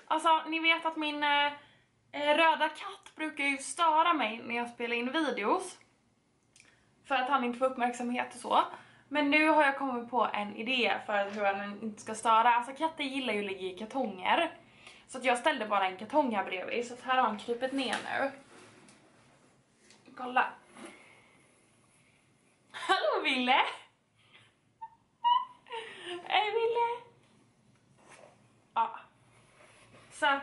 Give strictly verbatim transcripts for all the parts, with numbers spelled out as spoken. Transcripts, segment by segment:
Alltså, ni vet att min eh, röda katt brukar ju störa mig när jag spelar in videos. För att han inte får uppmärksamhet och så. Men nu har jag kommit på en idé för hur han inte ska störa. Alltså katter gillar ju att ligga i kartonger. Så att jag ställde bara en kartong här bredvid. Så att här har han krypit ner nu. Kolla. Hallå Ville! Hej Ville! Ja. Så att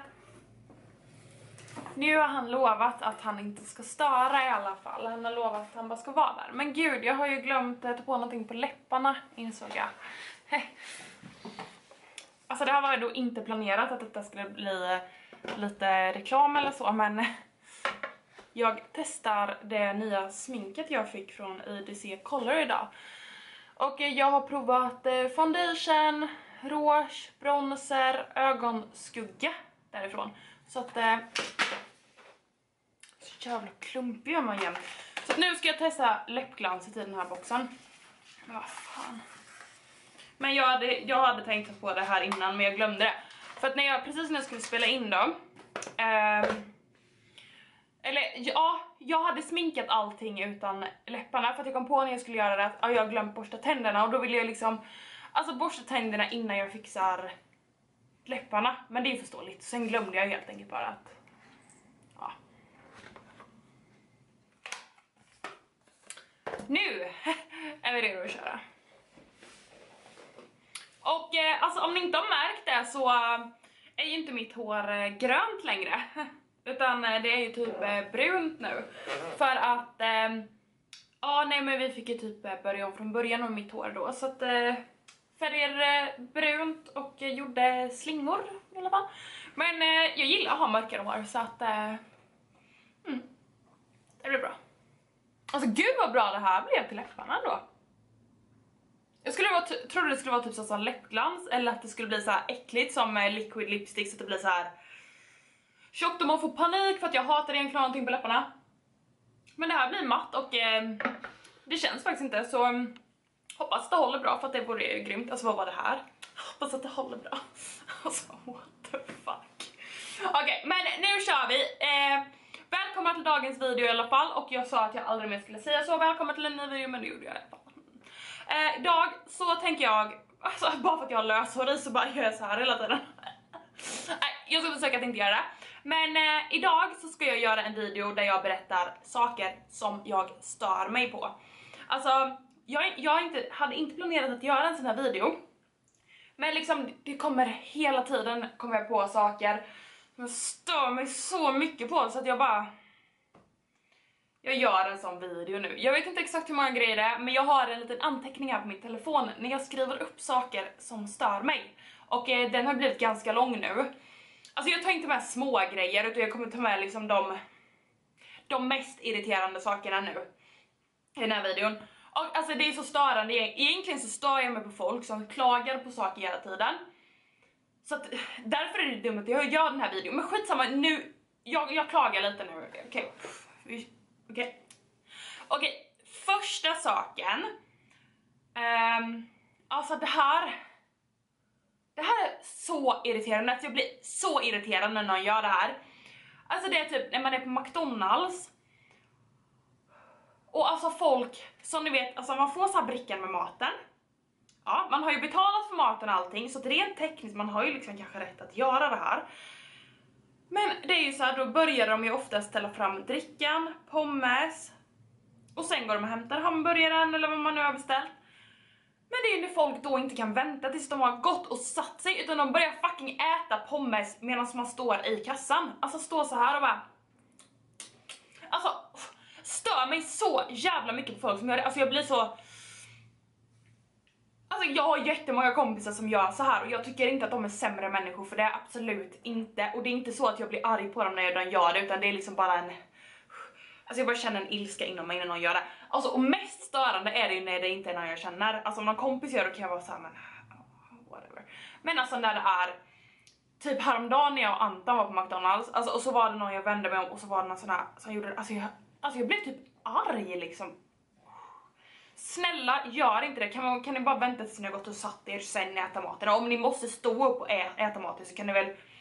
nu har han lovat att han inte ska störa i alla fall. Han har lovat att han bara ska vara där. Men gud, jag har ju glömt att ta på någonting på läpparna, insåg jag. Hej. Alltså det här var ju då inte planerat att detta skulle bli lite reklam eller så, men jag testar det nya sminket jag fick från I D C Color idag. Och jag har provat foundation, rouge, bronzer, ögonskugga därifrån. Så att eh, så jävla klumpig är man jämt. Så att nu ska jag testa läppglanset i den här boxen. Men vad fan. Men jag hade, jag hade tänkt på det här innan, men jag glömde det. För att när jag, precis när jag skulle spela in då eh, eller ja, jag hade sminkat allting utan läpparna. För att jag kom på när jag skulle göra det att ja, jag glömt borsta tänderna. Och då ville jag liksom, alltså borsta tänderna innan jag fixar läpparna. Men det är förståeligt. Sen glömde jag helt enkelt bara att ja. Nu är vi redo att köra. Och eh, alltså om ni inte har märkt det så eh, är ju inte mitt hår eh, grönt längre. Utan eh, det är ju typ eh, brunt nu. För att eh, ja nej men vi fick ju typ eh, börja om från början med mitt hår då. Så att eh, färger eh, brunt och eh, gjorde slingor i alla fall. Men eh, jag gillar att ha mörkare hår så att eh, mm, det blir bra. Alltså gud vad bra det här blev till läpparna då. Jag skulle vara, trodde det skulle vara typ så läppglans. Eller att det skulle bli så här äckligt som liquid lipstick. Så att det blir så här tjockt och man får panik för att jag hatar egentligen någonting på läpparna. Men det här blir matt och eh, det känns faktiskt inte. Så eh, hoppas det håller bra för att det vore ju grymt. Alltså vad var det här? Hoppas att det håller bra. Alltså what the fuck. Okej, okay, men nu kör vi. Eh, välkomna till dagens video i alla fall. Och jag sa att jag aldrig mer skulle säga så. Välkomna till en ny video, men det gjorde jag i alla fall. Eh, idag så tänker jag, alltså bara för att jag har löshår i så bara gör jag så här hela tiden. Nej, jag ska försöka att inte göra det. Men eh, idag så ska jag göra en video där jag berättar saker som jag stör mig på. Alltså, jag, jag inte, hade inte planerat att göra en sån här video. Men liksom, det kommer hela tiden kommer jag på saker som jag stör mig så mycket på så att jag bara... Jag gör en sån video nu. Jag vet inte exakt hur många grejer det är, men jag har en liten anteckning här på min telefon när jag skriver upp saker som stör mig. Och eh, den har blivit ganska lång nu. Alltså jag tar inte med små grejer utan jag kommer ta med liksom de, de mest irriterande sakerna nu i den här videon. Och alltså det är så störande. Egentligen så stör jag mig på folk som klagar på saker hela tiden. Så att, därför är det dumt att jag gör den här videon. Men skitsamma, nu, jag, jag klagar lite nu. Okej, okay. Okej, okay. okay. Första saken. Um, alltså det här. Det här är så irriterande. Att jag blir så irriterad när någon gör det här. Alltså det är typ när man är på McDonalds. Och alltså folk, som ni vet, alltså man får så här brickan med maten. Ja, man har ju betalat för maten och allting. Så att rent tekniskt, man har ju liksom kanske rätt att göra det här. Men det är ju så här, då börjar de ju ofta ställa fram drickan, pommes. Och sen går de och hämtar hamburgaren eller vad man nu har beställt. Men det är ju när folk då inte kan vänta tills de har gått och satt sig. Utan de börjar fucking äta pommes medan man står i kassan. Alltså stå så här och bara... Alltså, stör mig så jävla mycket på folk som gör det. Alltså jag blir så... Alltså jag har jättemånga kompisar som gör så här. Och jag tycker inte att de är sämre människor. För det är absolut inte. Och det är inte så att jag blir arg på dem när de gör det. Utan det är liksom bara en... Alltså jag bara känner en ilska inom mig när någon gör det. Alltså och mest störande är det ju när det inte är någon jag känner. Alltså om någon kompis gör det kan jag vara såhär, men whatever. Men alltså när det är typ häromdagen när jag och Anton var på McDonalds. Alltså och så var det någon jag vände mig om och så var det någon sån här som gjorde det. Alltså jag, alltså jag blev typ arg liksom. Snälla, gör inte det. Kan, man, kan ni bara vänta tills ni har gått och satt er sen äta maten? Och om ni måste stå upp och ä, äta maten så kan ni väl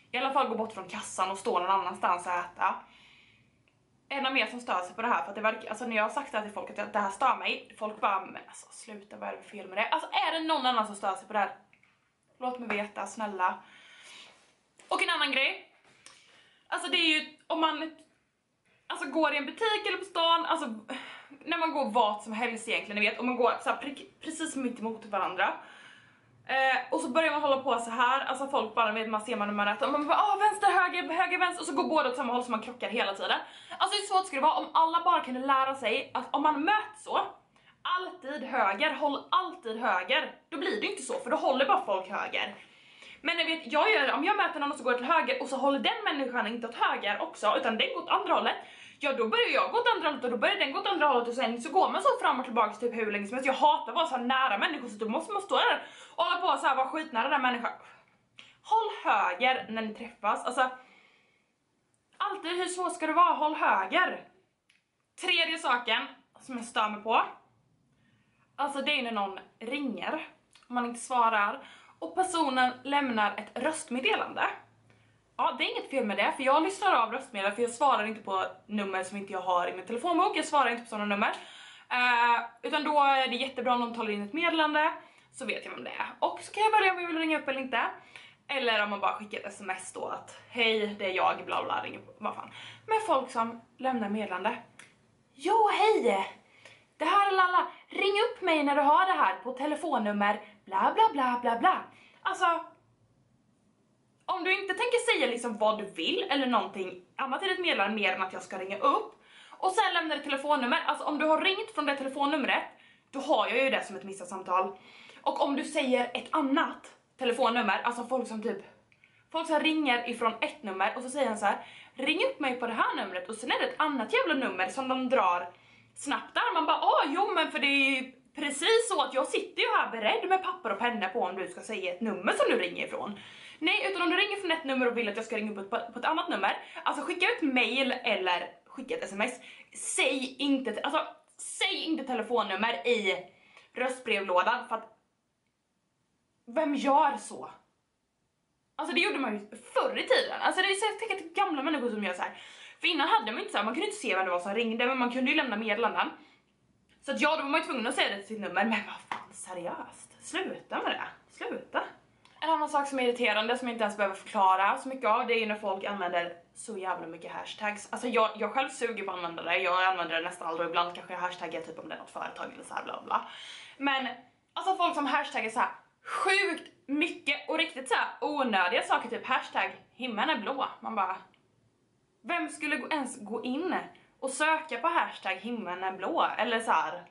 i alla fall gå bort från kassan och stå någon annanstans och äta. Ännu mer som stör sig på det här, för att det verkar, alltså när jag har sagt det här till folk att det här stör mig, folk bara, men alltså sluta, vad är det för fel med det? Alltså är det någon annan som stör sig på det här? Låt mig veta, snälla. Och en annan grej, alltså det är ju om man alltså går i en butik eller på stan, alltså när man går vart som helst egentligen, ni vet, om man går så här, pre precis mitt emot varandra. Eh, och så börjar man hålla på så här, alltså folk bara vet, man ser man när man rätt och man bara, ah, vänster, höger, höger, vänster, och så går båda åt samma håll så man krockar hela tiden. Alltså hur svårt skulle det vara om alla bara kunde lära sig att om man möts så, alltid höger, håll alltid höger, då blir det inte så, för då håller bara folk höger. Men ni vet, jag gör, om jag möter någon och så går till höger och så håller den människan inte åt höger också, utan den går åt andra hållet, ja då börjar jag gå åt andra hållet och då börjar den gå åt andra hållet och sen så går man så fram och tillbaka typ hur länge som helst. Jag hatar att vara så här nära människor, så då måste man stå där och hålla på så här, vara skitnära den människan. Håll höger när ni träffas, alltså alltid, hur svårt ska det vara? Håll höger. Tredje saken som jag stör mig på, alltså det är när någon ringer, om man inte svarar och personen lämnar ett röstmeddelande. Ja, det är inget fel med det, för jag lyssnar av röstmeddelanden, för jag svarar inte på nummer som inte jag har i min telefonbok, jag svarar inte på sådana nummer. Uh, utan då är det jättebra om de talar in ett meddelande, så vet jag vem det är. Och så kan jag välja om jag vill ringa upp eller inte. Eller om man bara skickar ett sms då att hej, det är jag, bla bla, ringer på, vad fan. Men folk som lämnar meddelande. Jo, hej! Det här är Lalla, ring upp mig när du har det här på telefonnummer, bla bla bla bla bla. Alltså, om du inte tänker säga liksom vad du vill eller någonting annat i ett meddelande mer än att jag ska ringa upp och sen lämna ett telefonnummer, alltså om du har ringt från det telefonnumret, då har jag ju det som ett missat samtal. Och om du säger ett annat telefonnummer, alltså folk som typ folk som ringer ifrån ett nummer och så säger han så här, ring upp mig på det här numret, och sen är det ett annat jävla nummer som de drar snabbt där. Man bara, åh jo men för det är ju precis så att jag sitter ju här beredd med papper och penna på om du ska säga ett nummer som du ringer ifrån. Nej, utan om du ringer från ett nummer och vill att jag ska ringa upp på, på ett annat nummer, alltså skicka ut mail eller skicka ett sms. Säg inte, alltså säg inte telefonnummer i röstbrevlådan, för att vem gör så? Alltså det gjorde man ju förr i tiden. Alltså det är så jag tänker att gamla människor som gör så här. För innan hade man inte så här, man kunde inte se vem det var som ringde, men man kunde ju lämna meddelanden. Så att ja, då var man ju tvungen att säga det till sitt nummer, men vad fan, seriöst? Sluta med det, sluta. En annan sak som är irriterande, som jag inte ens behöver förklara så mycket av, det är ju när folk använder så jävla mycket hashtags. Alltså jag, jag själv suger på att använda det, jag använder det nästan aldrig, ibland kanske jag hashtaggar typ om det är något företag eller så här bla bla. Men alltså folk som hashtaggar så här sjukt mycket och riktigt så här onödiga saker, typ hashtag himlen är blå. Man bara, vem skulle ens gå in och söka på hashtag himlen är blå eller så här.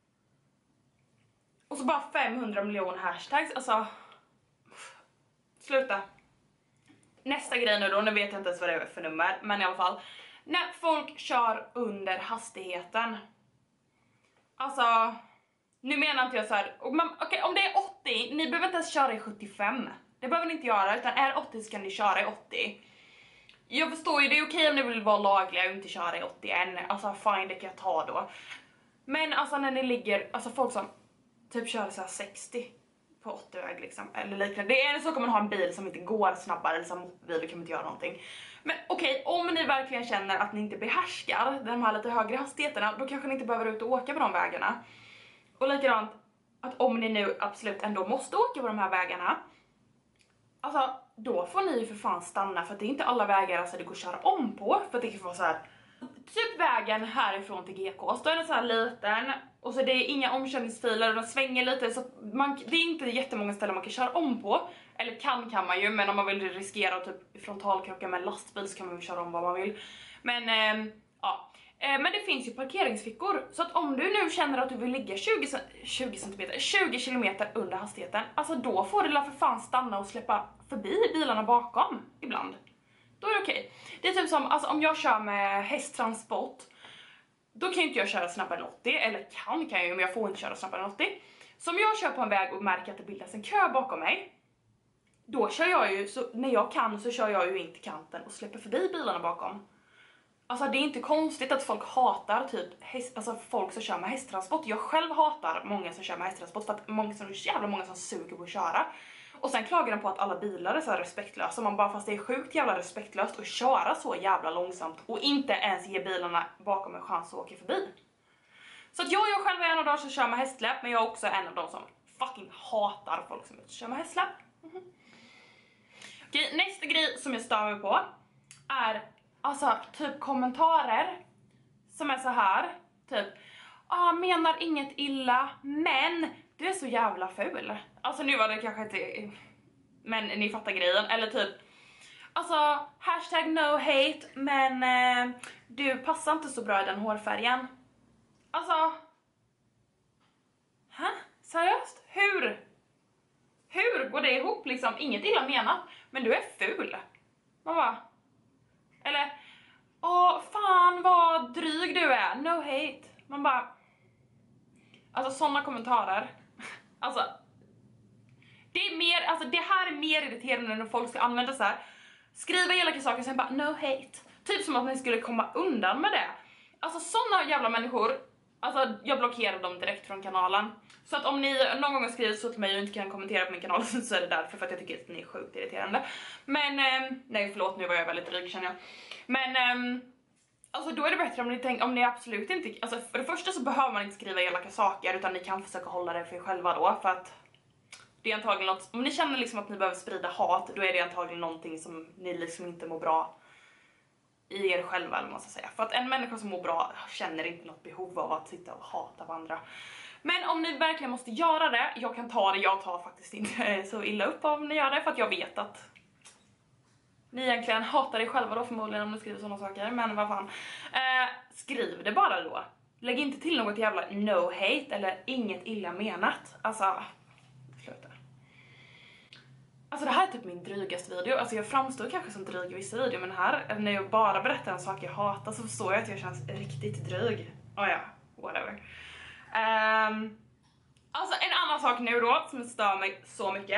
Och så bara femhundra miljoner hashtags, alltså sluta. Nästa grej nu då, nu vet jag inte ens vad det är för nummer, men i alla fall. När folk kör under hastigheten. Alltså, nu menar inte jag så här, okej okay, om det är åttio, ni behöver inte ens köra i sjuttiofem. Det behöver ni inte göra, utan är åttio så kan ni köra i åttio. Jag förstår ju, det är okej om ni vill vara lagliga och inte köra i åttioen. Alltså fine, det kan jag ta då. Men alltså när ni ligger, alltså folk som typ kör så här sextio på åttio-väg liksom, eller liknande. Det är så kan man ha en bil som inte går snabbare, eller som bil, då kan man inte göra någonting. Men okej, okay, om ni verkligen känner att ni inte behärskar de här lite högre hastigheterna, då kanske ni inte behöver ut och åka på de vägarna. Och likadant, att om ni nu absolut ändå måste åka på de här vägarna, alltså då får ni ju för fan stanna, för att det är inte alla vägar alltså det går att köra om på, för att det kan vara så här. Typ vägen härifrån till G K, så är den så här liten och så det är inga omkörningsfiler och den svänger lite, så man, det är inte jättemånga ställen man kan köra om på. Eller kan kan man ju, men om man vill riskera typ frontalkrocka med en lastbil så kan man ju köra om vad man vill. Men eh, ja, eh, men det finns ju parkeringsfickor, så att om du nu känner att du vill ligga tjugo centimeter, tjugo kilometer under hastigheten, alltså då får du för fan stanna och släppa förbi bilarna bakom ibland. Då är det okej. Det är typ som, alltså om jag kör med hästtransport, då kan inte jag köra snabbare än åttio, eller kan kan jag ju, men jag får inte köra snabbare än åttio. Så om jag kör på en väg och märker att det bildas en kö bakom mig, då kör jag ju, så när jag kan så kör jag ju in till kanten och släpper förbi bilarna bakom. Alltså det är inte konstigt att folk hatar typ häst, alltså folk som kör med hästtransport. Jag själv hatar många som kör med hästtransport, för att många, så jävla många som suger på att köra. Och sen klagar de på att alla bilar är så här respektlösa. Man bara, fast det är sjukt jävla respektlöst att köra så jävla långsamt och inte ens ge bilarna bakom en chans att åka förbi. Så att jag, jag själv är en av de som kör med hästsläp, men jag är också en av de som fucking hatar folk som inte kör med hästsläp. Mm-hmm. Okej, nästa grej som jag stör mig på är alltså typ kommentarer som är så här, typ ah, menar inget illa, men du är så jävla ful. Alltså nu var det kanske inte, men ni fattar grejen. Eller typ, alltså hashtag no hate, men eh, du passar inte så bra i den hårfärgen. Alltså, hä? Seriöst? Hur? Hur går det ihop liksom? Inget illa menat, men du är ful. Man bara, eller, åh fan vad dryg du är, no hate. Man bara, alltså sådana kommentarer. Alltså, det är mer, alltså det här är mer irriterande när folk ska använda så här, skriva elaka saker och sen bara no hate. Typ som att ni skulle komma undan med det. Alltså sådana jävla människor, alltså jag blockerar dem direkt från kanalen. Så att om ni någon gång har skrivit så till mig och inte kan kommentera på min kanal så är det därför, för att jag tycker att ni är sjukt irriterande. Men, eh, nej förlåt, nu var jag väldigt dryg känner jag. Men, eh, alltså då är det bättre om ni tänker, om ni absolut inte, alltså för det första så behöver man inte skriva elaka saker utan ni kan försöka hålla det för er själva då, för att det är antagligen något, om ni känner liksom att ni behöver sprida hat, då är det antagligen någonting som ni liksom inte mår bra i er själva, eller vad man ska säga. För att en människa som mår bra känner inte något behov av att sitta och hata varandra. Men om ni verkligen måste göra det, jag kan ta det, jag tar faktiskt inte så illa upp om ni gör det, för att jag vet att ni egentligen hatar er själva då förmodligen om ni skriver sådana saker, men vad fan. Eh, skriv det bara då. Lägg inte till något jävla no hate eller inget illa menat. Alltså, sluta. Alltså det här är typ min drygaste video. Alltså jag framstår kanske som dryg i vissa videor, men här, när jag bara berättar en sak jag hatar så förstår jag att jag känns riktigt dryg. Oh ja, whatever. Um, alltså en annan sak nu då som stör mig så mycket.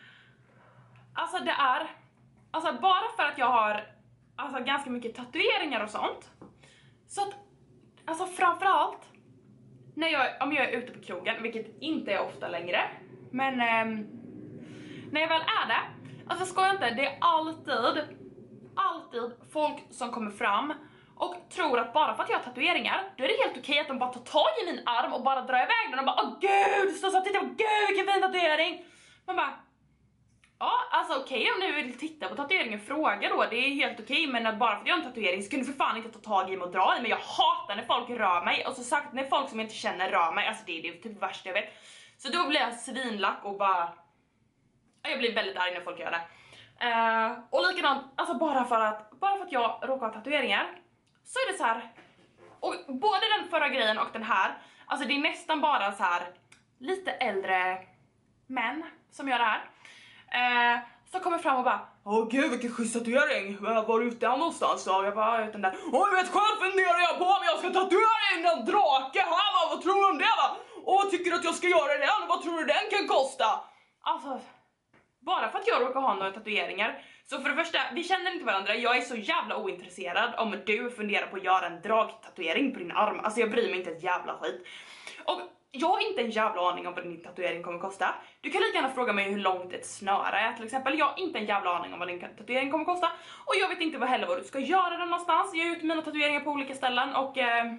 Alltså det är, alltså bara för att jag har alltså ganska mycket tatueringar och sånt. Så att, alltså framförallt när jag, om jag är ute på krogen, vilket inte är ofta längre, men um, när jag väl är det, alltså ska jag inte, det är alltid, alltid folk som kommer fram och tror att bara för att jag har tatueringar, då är det helt okej att de bara tar tag i min arm och bara drar iväg den och bara åh gud, står så att titta på gud vilken fin tatuering. Man bara, ja alltså okej om ni vill titta på tatueringen, fråga då, det är helt okej, men bara för att jag har en tatuering skulle för fan inte ta tag i mig och dra i mig. Jag hatar när folk rör mig, och så sagt när folk som jag inte känner rör mig, alltså det är det typ värsta jag vet. Så då blir jag svinlack och bara, jag blir väldigt arg när folk gör det. Uh, och likadant, alltså bara för att bara för att jag råkar ha tatueringar så är det så här. Och både den förra grejen och den här, alltså det är nästan bara så här lite äldre män som gör det här. Uh, så kommer fram och bara, åh gud vilken schysst tatuering, var du ute någonstans då? Jag bara, utan där. Åh jag vet själv funderar jag på om jag ska tatuera in en drake här, va? Vad tror du om det va? Åh tycker du att jag ska göra det? Vad tror du den kan kosta? Alltså, bara för att jag råkar ha några tatueringar. Så för det första, vi känner inte varandra. Jag är så jävla ointresserad om du funderar på att göra en dragtatuering på din arm. Alltså jag bryr mig inte ett jävla skit. Och jag har inte en jävla aning om vad din tatuering kommer kosta. Du kan lika gärna fråga mig hur långt ett snöre är till exempel. Jag har inte en jävla aning om vad din tatuering kommer kosta. Och jag vet inte vad heller vad du ska göra den någonstans. Jag har gjort mina tatueringar på olika ställen och eh,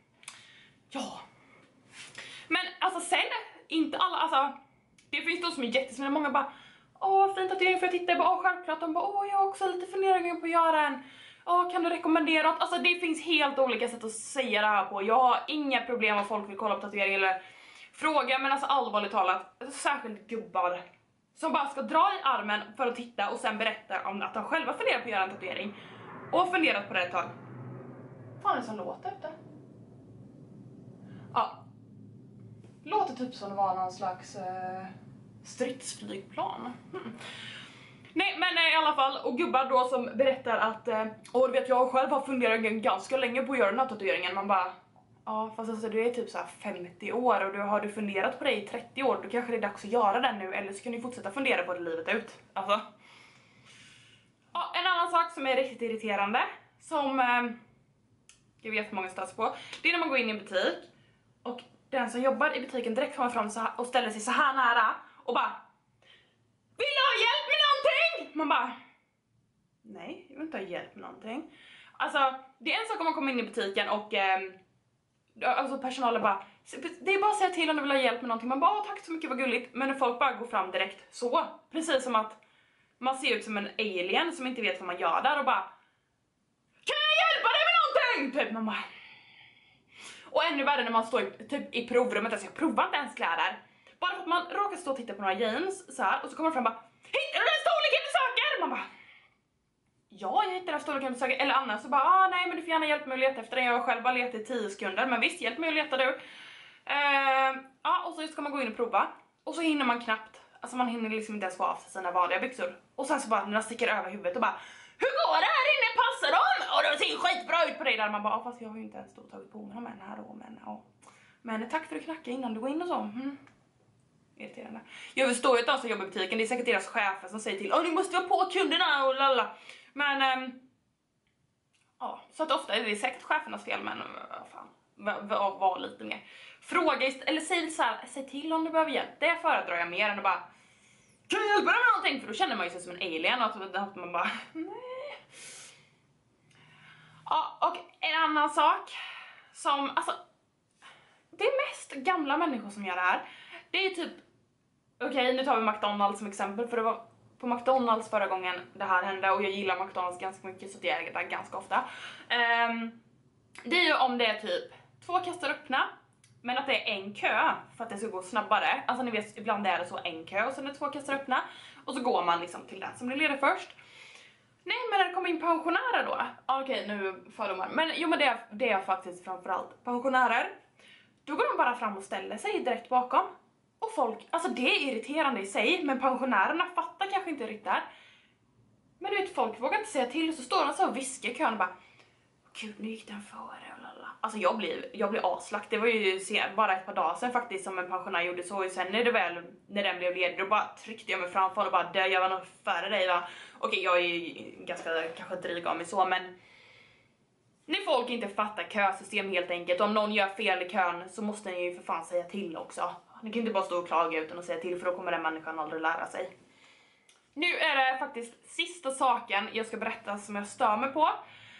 ja. Men alltså sen, inte alla, alltså det finns de som är jättesmå, många bara, åh fin tatuering för jag tittar, bara, åh självklart, de bara, åh jag har också lite funderingar på att göra en, åh kan du rekommendera något? Alltså det finns helt olika sätt att säga det här på. Jag har inga problem om folk vill kolla på tatuering eller fråga, men alltså allvarligt talat, särskilt gubbar som bara ska dra i armen för att titta och sen berätta om att de själva funderar på att göra en tatuering och funderat på det ett tag. Vad fan är det som låter ute? Ja. Låter typ som det var någon slags eh, stridsflygplan. Hmm. Nej men eh, i alla fall, och gubbar då som berättar att eh, och du vet jag själv har funderat ganska länge på att göra den här tatueringen. Man bara, ja fast alltså du är typ så här femtio år och du har du funderat på det i trettio år, då kanske det är dags att göra den nu, eller så kan du fortsätta fundera på det livet ut. Alltså. Ja, en annan sak som är riktigt irriterande, som eh, jag vet många stöts på, det är när man går in i en butik och den som jobbar i butiken direkt kommer fram så här och ställer sig så här nära och bara, vill du ha hjälp med någonting? Man bara, nej, jag vill inte ha hjälp med någonting. Alltså, det är en sak om man kommer in i butiken och eh, alltså personalen bara, det är bara att säga till om du vill ha hjälp med någonting. Man bara, tack så mycket, vad gulligt. Men när folk bara går fram direkt så, precis som att man ser ut som en alien som inte vet vad man gör där och bara, kan jag hjälpa dig med någonting? Typ man bara. Och ännu värre när man står i, typ, i provrummet, alltså jag provar inte ens kläder. Bara för att man råkar stå och titta på några jeans så här, och så kommer man fram och bara, hittar du den storleken du söker? Man bara, ja, jag hittar den storleken du söker. Eller annars så bara, ah, nej men du får gärna hjälpa mig att leta efter den. Jag har själv bara letat i tio sekunder, men visst, hjälp mig att leta du. Uh, ja, och så ska man gå in och prova. Och så hinner man knappt, alltså man hinner liksom inte ens få av sig sina vanliga byxor. Och sen så bara, när man sticker över huvudet och bara, hur går det här inne? Passar de? Och det ser skitbra ut på dig där. Man bara, ah, fast jag har ju inte ens då tagit på mig dem än här då. Men, ja. Men tack för att knacka innan du går in och så. Mm. Irriterande. Jag förstår ju att de som jobbar i butiken, det är säkert deras chefer som säger till, åh ni måste vara på kunderna och lalla. Men, ähm, ja, så att ofta är det säkert chefernas fel, men vad fan, var, var, var lite mer. Fråga, eller säg så här, säg till om du behöver hjälp. Det föredrar jag mer än att bara, kan jag hjälpa dig med någonting? För då känner man ju sig som en alien och att man bara, nej. Ja, och en annan sak som, alltså, det är mest gamla människor som gör det här. Det är typ, okej okay, nu tar vi McDonald's som exempel, för det var på McDonald's förra gången det här hände och jag gillar McDonald's ganska mycket så det är det ganska ofta. Um, det är ju om det är typ två kassar öppna, men att det är en kö för att det ska gå snabbare. Alltså ni vet, ibland är det så en kö och sen är det två kassar öppna och så går man liksom till den som blir ledig först. Nej, men när det kommer in pensionärer då, okej okay, nu fördomar, men jo men det är, det är faktiskt framförallt pensionärer. Då går de bara fram och ställer sig direkt bakom. Och folk, alltså det är irriterande i sig, men pensionärerna fattar kanske inte riktigt där. Men du vet, folk vågar inte säga till och så står de så och viskar i kön och bara, gud nu gick den före. Alltså jag blir, jag blir aslack. Det var ju bara ett par dagar sedan faktiskt som en pensionär gjorde så. Och sen när det väl, när den blev ledig, då bara tryckte jag mig framför och bara, jag var nog före dig va. Okej, jag är ju ganska kanske dryg av mig så, men när folk inte fattar kösystem helt enkelt, om någon gör fel i kön så måste ni ju för fan säga till också. Ni kan inte bara stå och klaga utan att säga till, för då kommer den människan aldrig lära sig. Nu är det faktiskt sista saken jag ska berätta som jag stör mig på.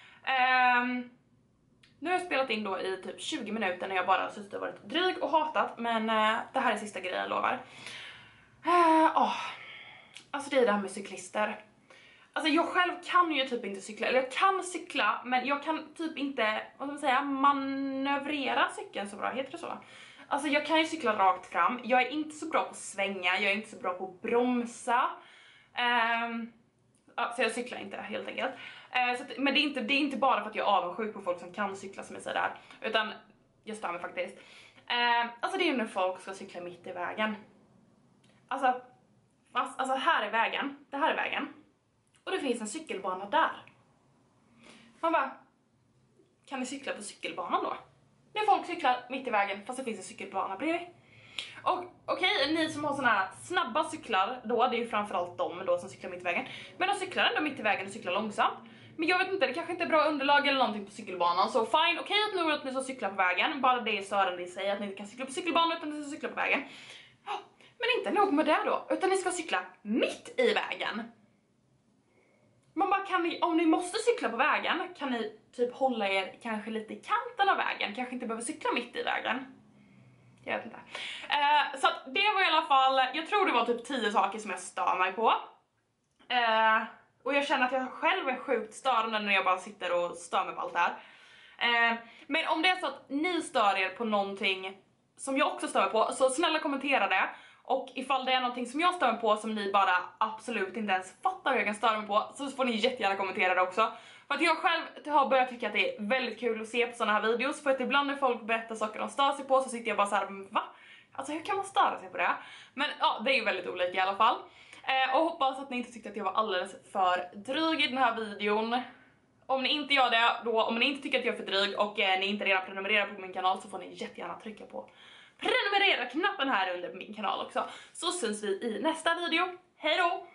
Um, nu har jag spelat in då i typ tjugo minuter när jag bara suttit och varit dryg och hatat, men uh, det här är sista grejen, jag lovar. Uh, oh. Alltså det är det här med cyklister. Alltså jag själv kan ju typ inte cykla, eller jag kan cykla, men jag kan typ inte, vad ska man säga, manövrera cykeln så bra, heter det så? Alltså jag kan ju cykla rakt fram, jag är inte så bra på att svänga, jag är inte så bra på att bromsa. Um, ja, så jag cyklar inte helt enkelt. Uh, så att, men det är, inte, det är inte bara för att jag är avundsjuk på folk som kan cykla som jag säger där, utan jag stör mig faktiskt. Uh, alltså det är ju när folk ska cykla mitt i vägen. Alltså, fast, alltså här är vägen, det här är vägen. Och det finns en cykelbana där. Man bara, kan ni cykla på cykelbanan då? När folk cyklar mitt i vägen fast det finns en cykelbana bredvid. Och okej, okay, ni som har såna här snabba cyklar då, det är ju framförallt de då som cyklar mitt i vägen. Men de cyklar ändå mitt i vägen och cyklar långsamt. Men jag vet inte, det kanske inte är bra underlag eller någonting på cykelbanan. Så fine, okej okay, att nu att ni ska cykla på vägen. Bara det är störande i sig att ni inte kan cykla på cykelbanan utan ni ska cykla på vägen. Men inte nog med det då, utan ni ska cykla mitt i vägen. Man bara, kan ni, om ni måste cykla på vägen kan ni typ hålla er kanske lite i kanten av vägen. Kanske inte behöver cykla mitt i vägen. Jag vet inte. Eh, så att det var i alla fall, jag tror det var typ tio saker som jag stör mig på. Eh, och jag känner att jag själv är sjukt störande när jag bara sitter och stör mig på allt det här. Eh, men om det är så att ni stör er på någonting som jag också stör mig på, så snälla kommentera det. Och ifall det är någonting som jag stör mig på som ni bara absolut inte ens fattar hur jag kan störa mig på, så får ni jättegärna kommentera det också. För att jag själv har börjat tycka att det är väldigt kul att se på såna här videos. För att ibland när folk berättar saker de stör sig på så sitter jag bara så här, va? Alltså hur kan man störa sig på det? Men ja, det är ju väldigt olika i alla fall. Eh, och hoppas att ni inte tyckte att jag var alldeles för dryg i den här videon. Om ni inte gör det, då, om ni inte tycker att jag är för dryg och eh, ni inte redan prenumererar på min kanal, så får ni jättegärna trycka på prenumerera-knappen här under min kanal också. Så syns vi i nästa video. Hej då!